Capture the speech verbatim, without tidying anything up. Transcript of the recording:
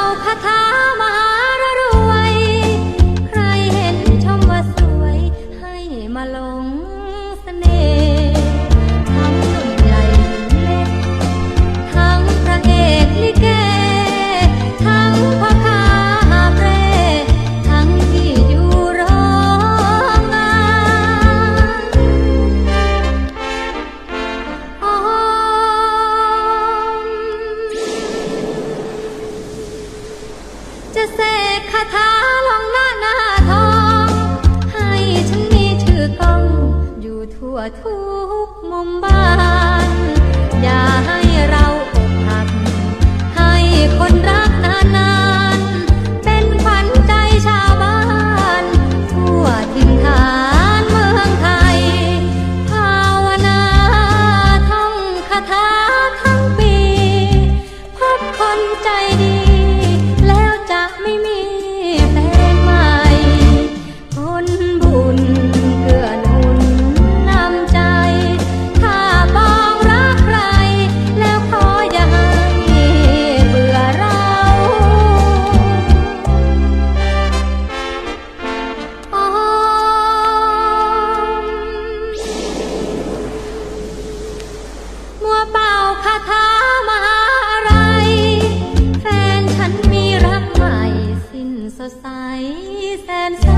คาถามหารวยใครเห็นชมว่าสวยให้มาหลงเสน่ห์ทั้งหนุ่มใหญ่หนุ่มเล็กทั้งพระเอกลิเกทั้งพ่อค้าหาเปรทั้งที่อยู่โรงงานอ๋อจะเสกคาถาลงหน้าหน้าทองให้ฉันมีชื่อกล้องอยู่ทั่วทุกมุมบ้านอย่าให้เราอกหักให้คนรักนานๆเป็นขวัญใจชาวบ้านทั่วถิ่นฐานเมืองไทยภาวนาท่องคาถาทั้งปีพบคนใจดีแล้วจะไม่มีแฟนใหม่คนบุญเกื้อหนุนนำใจถ้าปองรักใครแล้วขออย่าให้เบื่อเราอ๋อมัวเป่าคาถามหาอะไรแฟนฉันมีรักใหม่สิ้นสดใสแสน